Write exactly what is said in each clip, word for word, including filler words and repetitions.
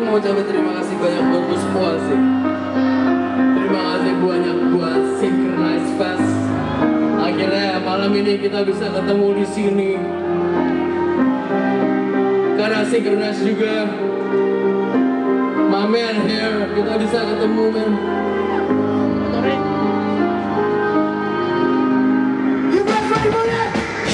mau ucapin terima kasih banyak buat lo semua sih. Terima kasih banyak buat Synchronize Fest. Akhirnya malam ini kita bisa ketemu di sini. Karena Synchronize juga, my man here, kita bisa ketemu man. You guys ready for that?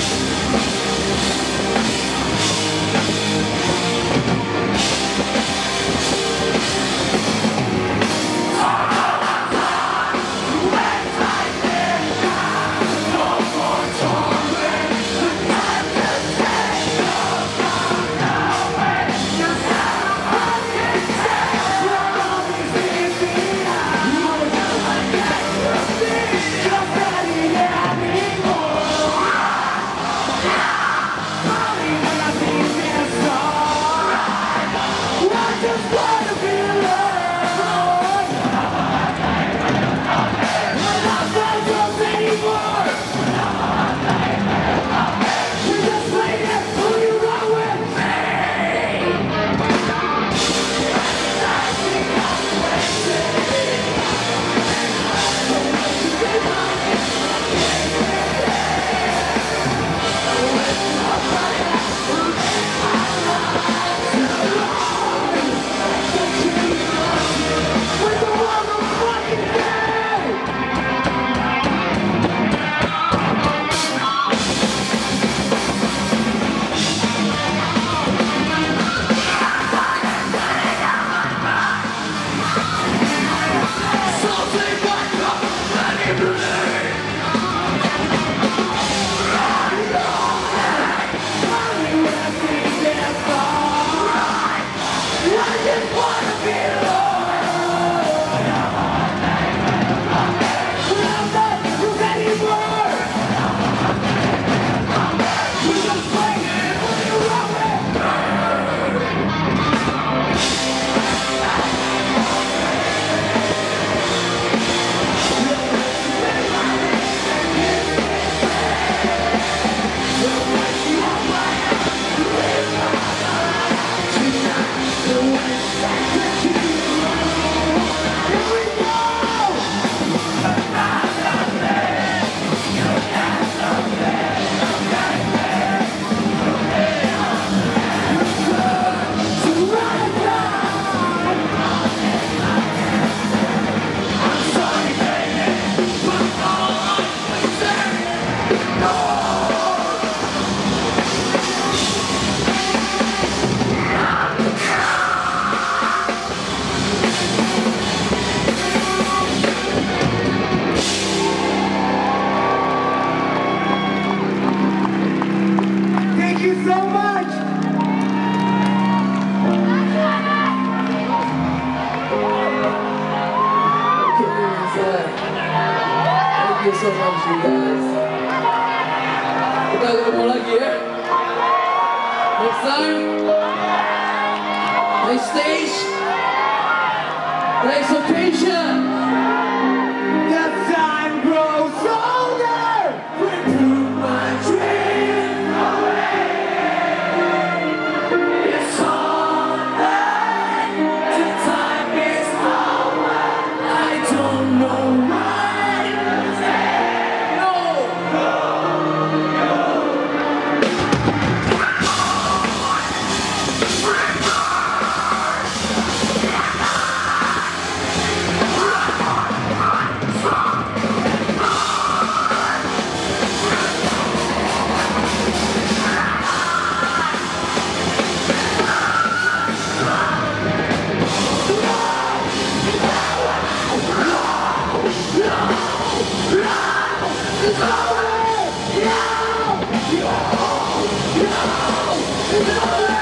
Thank you so much you guys. Kita ketemu lagi ya. Next time. Next stage. Next occasion. That time grows older. Bring through my dream away. It's alright. The time is over. I don't know why. No. It's over! No! No! No! It's over!